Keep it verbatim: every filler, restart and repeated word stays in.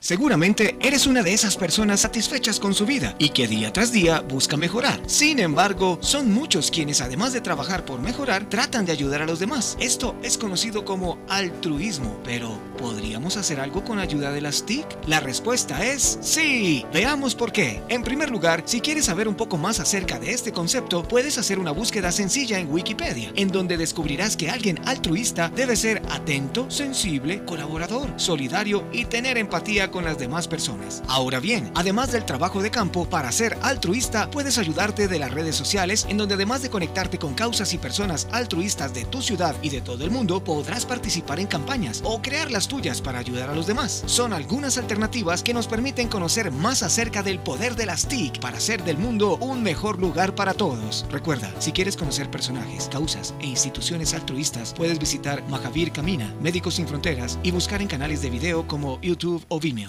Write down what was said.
Seguramente eres una de esas personas satisfechas con su vida y que día tras día busca mejorar. Sin embargo, son muchos quienes, además de trabajar por mejorar, tratan de ayudar a los demás. Esto es conocido como altruismo, pero ¿podríamos hacer algo con ayuda de las T I C? La respuesta es sí. Veamos por qué. En primer lugar, si quieres saber un poco más acerca de este concepto, puedes hacer una búsqueda sencilla en Wikipedia, en donde descubrirás que alguien altruista debe ser atento, sensible, colaborador, solidario y tener empatía con las demás personas. Ahora bien, además del trabajo de campo, para ser altruista puedes ayudarte de las redes sociales, en donde además de conectarte con causas y personas altruistas de tu ciudad y de todo el mundo, podrás participar en campañas o crear las tuyas para ayudar a los demás. Son algunas alternativas que nos permiten conocer más acerca del poder de las T I C para hacer del mundo un mejor lugar para todos. Recuerda, si quieres conocer personajes, causas e instituciones altruistas, puedes visitar Mahavir Camina, Médicos Sin Fronteras y buscar en canales de video como YouTube o Vimeo.